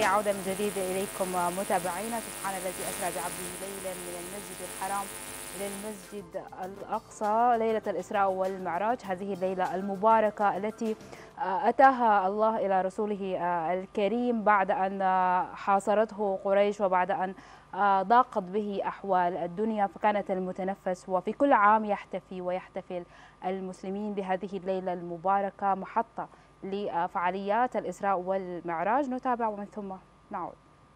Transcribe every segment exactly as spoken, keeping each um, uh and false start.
تحية عودة من جديد إليكم متابعينا. سبحان الذي أسرى بعبده ليلا من المسجد الحرام إلى المسجد الأقصى، ليلة الإسراء والمعراج، هذه الليلة المباركة التي أتاها الله إلى رسوله الكريم بعد أن حاصرته قريش وبعد أن ضاقت به أحوال الدنيا، فكانت المتنفس. وفي كل عام يحتفي ويحتفل المسلمين بهذه الليلة المباركة محطة لفعاليات الإسراء والمعراج. نتابع ومن ثم نعود.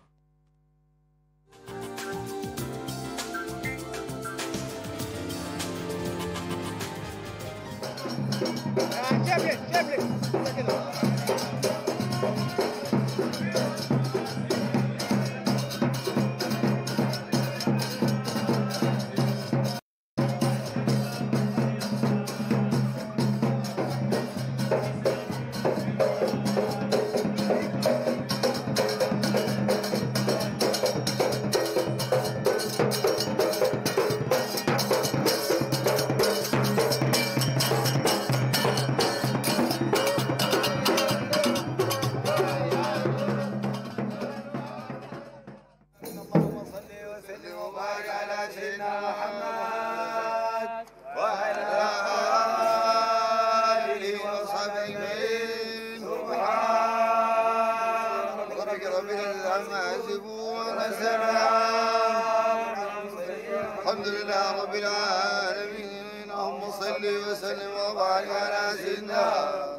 الحمد لله رب العالمين. اللهم صل وسلم وبارك على سيدنا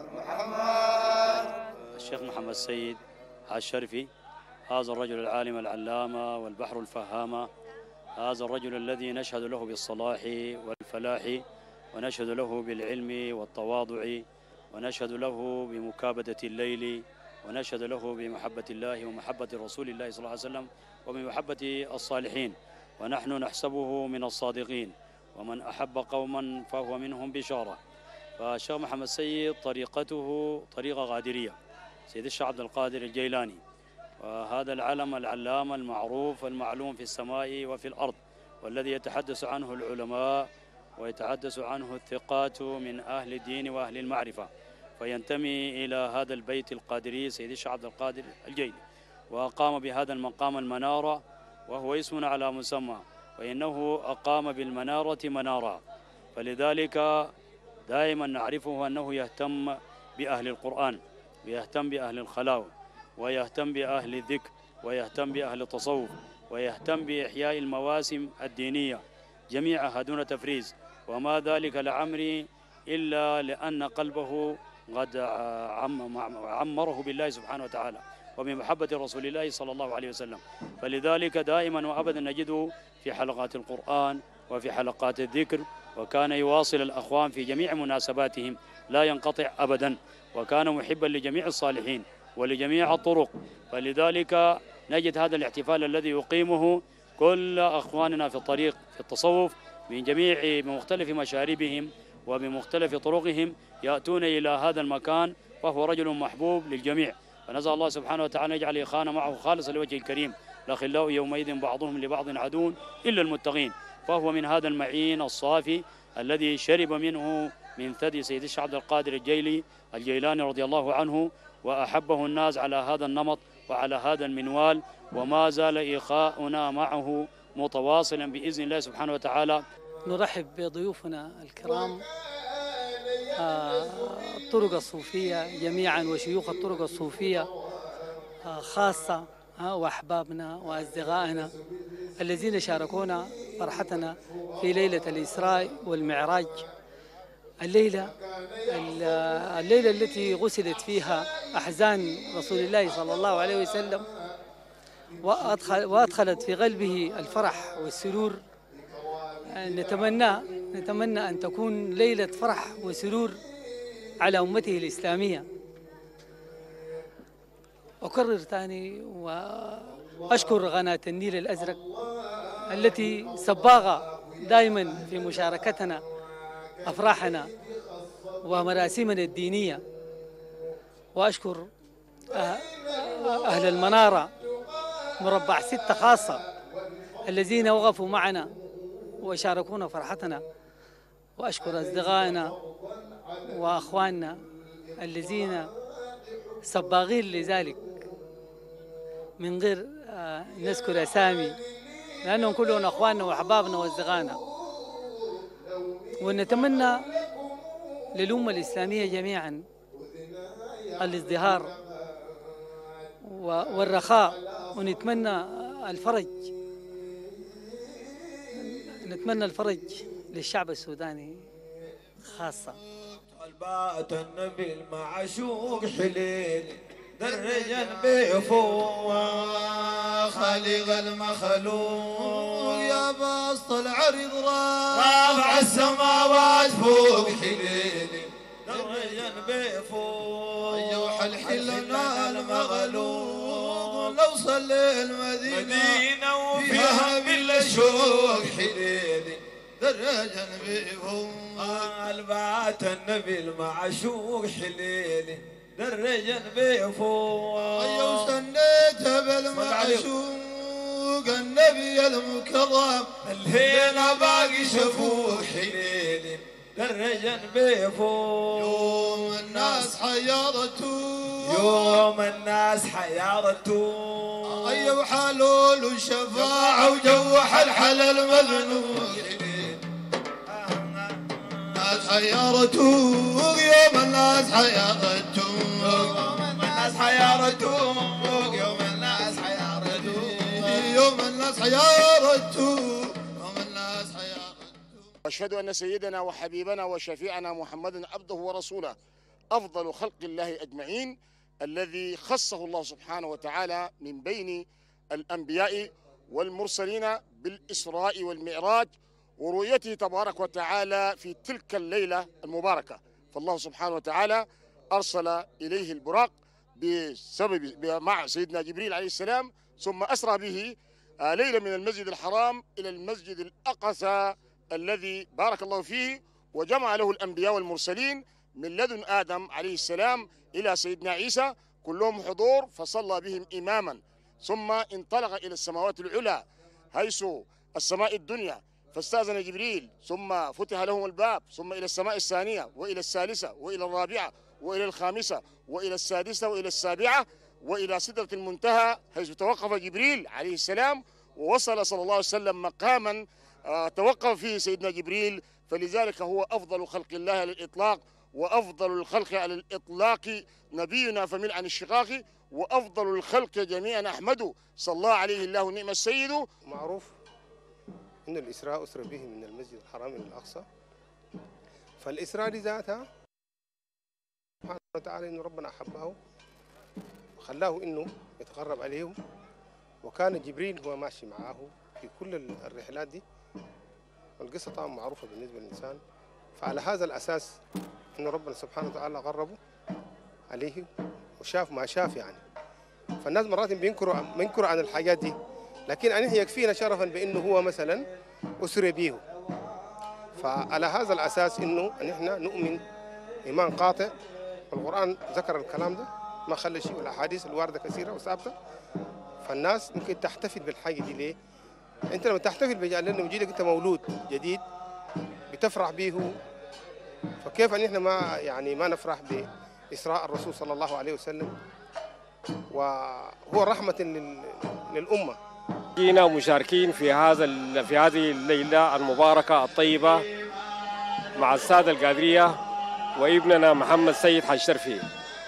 محمد. الشيخ محمد السيد الشرفي، هذا الرجل العالم العلامة والبحر الفهامة، هذا الرجل الذي نشهد له بالصلاح والفلاح، ونشهد له بالعلم والتواضع، ونشهد له بمكابدة الليل، ونشهد له بمحبة الله ومحبة رسول الله صلى الله عليه وسلم وبمحبة الصالحين، ونحن نحسبه من الصادقين، ومن أحب قوما فهو منهم بشارة. فالشيخ محمد السيد طريقته طريقة غادرية، سيد الشيخ عبد القادر الجيلاني، وهذا العلم العلامة المعروف المعلوم في السماء وفي الأرض، والذي يتحدث عنه العلماء ويتحدث عنه الثقات من أهل الدين وأهل المعرفة، فينتمي إلى هذا البيت القادري سيد الشيخ عبد القادر الجيلي، وأقام بهذا المقام المنارة، وهو اسم على مسمى، وإنه أقام بالمنارة منارة، فلذلك دائما نعرفه أنه يهتم بأهل القرآن، ويهتم بأهل الخلاوة، ويهتم بأهل الذكر، ويهتم بأهل التصوف، ويهتم بإحياء المواسم الدينية جميعها دون تفريز، وما ذلك لعمري إلا لأن قلبه قد عمره بالله سبحانه وتعالى وبمحبة رسول الله صلى الله عليه وسلم. فلذلك دائما وأبدا نجده في حلقات القرآن وفي حلقات الذكر، وكان يواصل الأخوان في جميع مناسباتهم لا ينقطع أبدا، وكان محبا لجميع الصالحين ولجميع الطرق. فلذلك نجد هذا الاحتفال الذي يقيمه كل أخواننا في الطريق في التصوف من جميع بمختلف مشاربهم وبمختلف طرقهم يأتون إلى هذا المكان، فهو رجل محبوب للجميع. فنسأل الله سبحانه وتعالى يجعل إخانا معه خالص لوجه الكريم، الأخلاء يومئذ بعضهم لبعض عدو إلا المتقين. فهو من هذا المعين الصافي الذي شرب منه من ثدي سيد الشيخ عبد القادر الجيلي الجيلاني رضي الله عنه، وأحبه الناس على هذا النمط وعلى هذا المنوال، وما زال إخاؤنا معه متواصلا بإذن الله سبحانه وتعالى. نرحب بضيوفنا الكرام الطرق الصوفية جميعا وشيوخ الطرق الصوفية خاصة، وأحبابنا وأصدقائنا الذين شاركونا فرحتنا في ليلة الإسراء والمعراج، الليلة الليلة التي غسلت فيها أحزان رسول الله صلى الله عليه وسلم، وأدخل وأدخلت في قلبه الفرح والسرور. نتمنى نتمنى أن تكون ليلة فرح وسرور على أمته الإسلامية. أكرر ثاني وأشكر قناة النيل الأزرق التي سباغة دائما في مشاركتنا أفراحنا ومراسمنا الدينية، وأشكر أهل المنارة مربع ستة خاصة الذين وقفوا معنا وشاركونا فرحتنا، وأشكر أصدقائنا وأخواننا الذين سباغين لذلك. من غير نذكر أسامي، لأنهم كلهم أخواننا وأحبابنا وأصدقائنا. ونتمنى للأمة الإسلامية جميعا الازدهار والرخاء، ونتمنى الفرج، نتمنى الفرج للشعب السوداني خاصة. البات النبي المعشوق حليل درجا بفوق خالق المخلوق يا بسط العرض رافع السماوات فوق حليل درجا بفوق يوحى الحلنا المغلوق لو صلي المدينة وفيها بالشوق حليل درجا بفوق البات النبي المعشوق حليل درجا بفوق أيو سنيته بالمعشوق النبي المكرم الهينا باقي شفوق حليل درجا بفوق يوم الناس حيرته يوم الناس حيرته أيو حلول وشفاعة وجوح الحل المذنوق الناس حيرته يوم الناس حيرته يوم الناس حيرته يوم الناس حيرته يوم الناس حيرته يوم الناس حيرته. أشهد أن سيدنا وحبيبنا وشفيعنا محمدا عبده ورسوله أفضل خلق الله أجمعين، الذي خصه الله سبحانه وتعالى من بين الأنبياء والمرسلين بالإسراء والمعراج ورؤيته تبارك وتعالى في تلك الليلة المباركة. فالله سبحانه وتعالى أرسل إليه البراق بسبب مع سيدنا جبريل عليه السلام، ثم أسرى به ليلة من المسجد الحرام إلى المسجد الأقصى الذي بارك الله فيه، وجمع له الأنبياء والمرسلين من لدن آدم عليه السلام إلى سيدنا عيسى كلهم حضور، فصلى بهم إماما، ثم انطلق إلى السماوات العلى حيث السماء الدنيا فاستأذن جبريل، ثم فتح لهم الباب، ثم إلى السماء الثانية وإلى الثالثة وإلى الرابعة وإلى الخامسة وإلى السادسة وإلى السابعة وإلى سدرة المنتهى حيث توقف جبريل عليه السلام، ووصل صلى الله عليه وسلم مقاما توقف فيه سيدنا جبريل، فلذلك هو أفضل خلق الله على الإطلاق، وأفضل الخلق على الإطلاق نبينا فمن عن الشقاق، وأفضل الخلق جميعا أحمد صلى الله عليه الله نعم السيد. معروف إن الإسراء أسرى به من المسجد الحرام إلى الأقصى، فالإسراء لذاتها سبحانه وتعالى إن ربنا أحبه وخلاه إنه يتقرب عليهم، وكان جبريل هو ماشي معه في كل الرحلات دي، والقصة طبعا معروفة بالنسبة للإنسان. فعلى هذا الأساس إن ربنا سبحانه وتعالى قربه عليه وشاف ما شاف يعني. فالناس مرات بينكروا بينكروا عن الحاجات دي، لكن أن يكفينا شرفا بأنه هو مثلا أسري به. فعلى هذا الأساس إنه نحن نؤمن إيمان قاطع، والقرآن ذكر الكلام ده ما خلى شيء، والأحاديث الواردة كثيرة وثابتة. فالناس ممكن تحتفل بالحاجة دي ليه؟ أنت لما تحتفل بجعل لأنه يجيلك أنت مولود جديد بتفرح به، فكيف أن إحنا ما يعني ما نفرح بإسراء الرسول صلى الله عليه وسلم، وهو رحمة للأمة. جينا مشاركين في هذا في هذه الليلة المباركة الطيبة مع السادة القادرية وابننا محمد سيد حاج شرفي.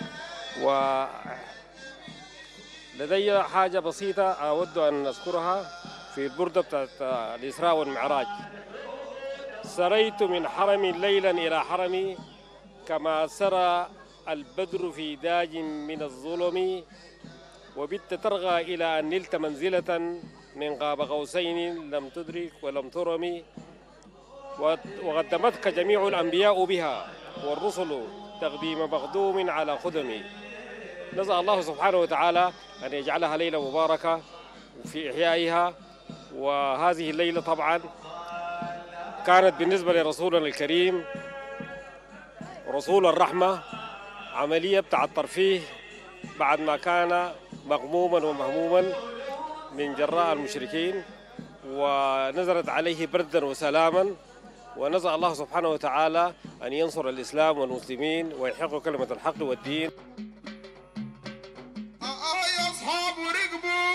ولدي حاجة بسيطة أود أن أذكرها في البردة بتاعت الإسراء والمعراج. سريت من حرمي ليلا إلى حرمي كما سرى البدر في داج من الظلم، وبت ترغى إلى أن نلت منزلة من قاب قوسين لم تدرك ولم ترمي، وقدمتك جميع الأنبياء بها والرسل تقديم مقدوم على خدمي. نسأل الله سبحانه وتعالى أن يجعلها ليلة مباركة في إحيائها. وهذه الليلة طبعا كانت بالنسبة لرسولنا الكريم رسول الرحمة عملية بتاع الترفيه بعد ما كان مغموما ومهموما من جراء المشركين، ونزلت عليه بردا وسلاما. ونسأل الله سبحانه وتعالى أن ينصر الإسلام والمسلمين ويحق كلمة الحق والدين. يا أصحاب ركبوا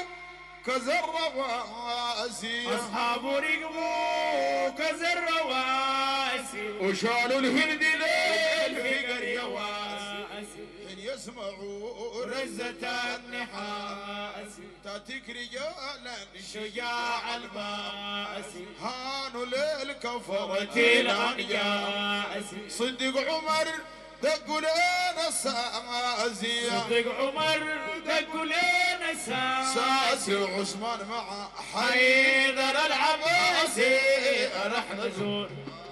كزر رواسي أصحاب رقبوا كزر رواسي وشالوا الهند ليل في قرية واسي حين يسمعوا رزة النحاس تاتيك رجالا شجاع الباسي هانوا للكفرة ورتي الأنجاس صدق عمر دقوا لنا الساسي صدق عمر دقوا لنا الساسي ساسي وعثمان مع حيدر العباسي رح نزور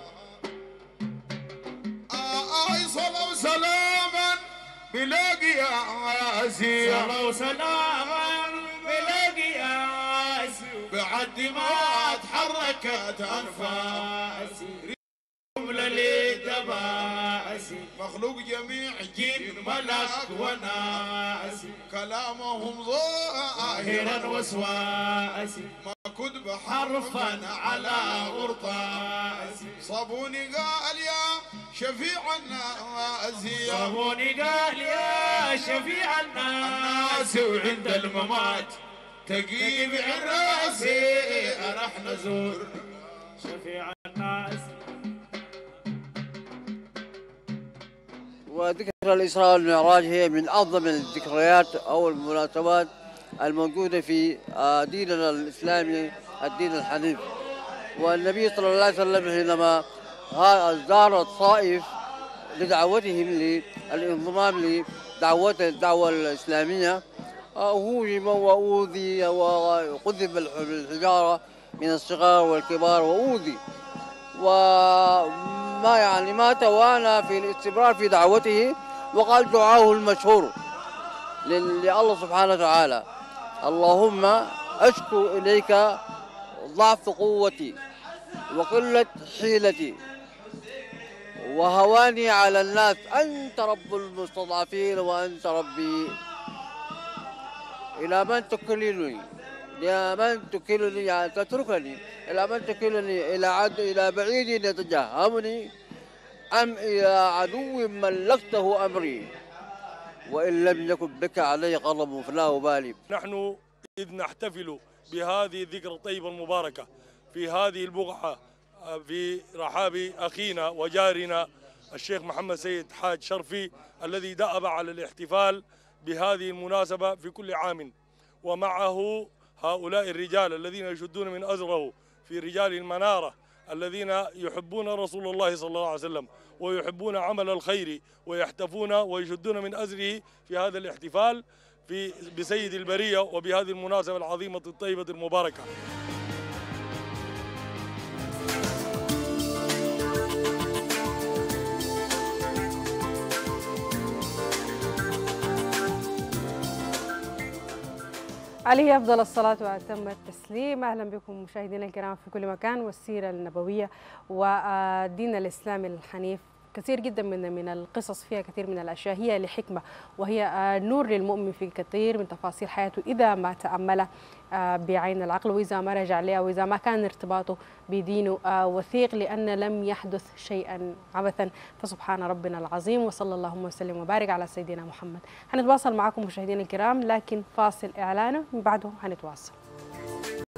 آي صلوا سلاما بلا قياسي صلوا سلاما بلا قياس بعد ما تحركت أنفاسي جملة للتباسي مخلوق جميع جن ملك وناس كلامهم ظاهرا ظاهرا وسواسي ما كتب حرفا على غرطاسي صابوني قال يا شفيع الناس صابوني قال يا شفيع الناس وعند الممات تقيب عراسي رح نزور شفيع الناس. وذكرى الإسراء والمعراج هي من أعظم الذكريات أو المناسبات الموجودة في ديننا الإسلامي الدين الحنيف. والنبي صلى الله عليه وسلم حينما زار الطائف لدعوتهم للانضمام لدعوة الدعوة الإسلامية هوجم وأوذي وقذف الحجارة من الصغار والكبار وأوذي وما يعني ما توانى في الاستمرار في دعوته وقال دعاه المشهور لله سبحانه وتعالى: اللهم أشكو إليك ضعف قوتي وقلة حيلتي وهواني على الناس، أنت رب المستضعفين وأنت ربي، إلى من تكلني؟ إلى من تكلني يعني تتركني؟ إلى من تكلني؟ إلى عد إلى بعيد يتجهمني أم إلى عدو ملكته أمري؟ وإن لم يكن بك علي غضب فلا أبالي. نحن إذ نحتفل بهذه الذكرى الطيبة المباركة في هذه البقعة في رحاب أخينا وجارنا الشيخ محمد سيد حاج شرفي الذي دأب على الاحتفال بهذه المناسبة في كل عام، ومعه هؤلاء الرجال الذين يشدون من أزره في رجال المنارة الذين يحبون رسول الله صلى الله عليه وسلم ويحبون عمل الخير ويحتفون ويشدون من أزره في هذا الاحتفال في بسيد البرية وبهذه المناسبة العظيمة الطيبة المباركة. عليه أفضل الصلاة وأتم التسليم. أهلا بكم مشاهدينا الكرام في كل مكان. والسيرة النبوية والدين الإسلامي الحنيف كثير جدا من من القصص فيها كثير من الأشياء هي لحكمة، وهي نور للمؤمن في كثير من تفاصيل حياته إذا ما تأمل بعين العقل، وإذا ما رجع لها، وإذا ما كان ارتباطه بدينه وثيق، لأن لم يحدث شيئا عبثا. فسبحان ربنا العظيم، وصلى اللهم وسلم وبارك على سيدنا محمد. هنتواصل معكم مشاهدينا الكرام، لكن فاصل إعلانه من بعده هنتواصل.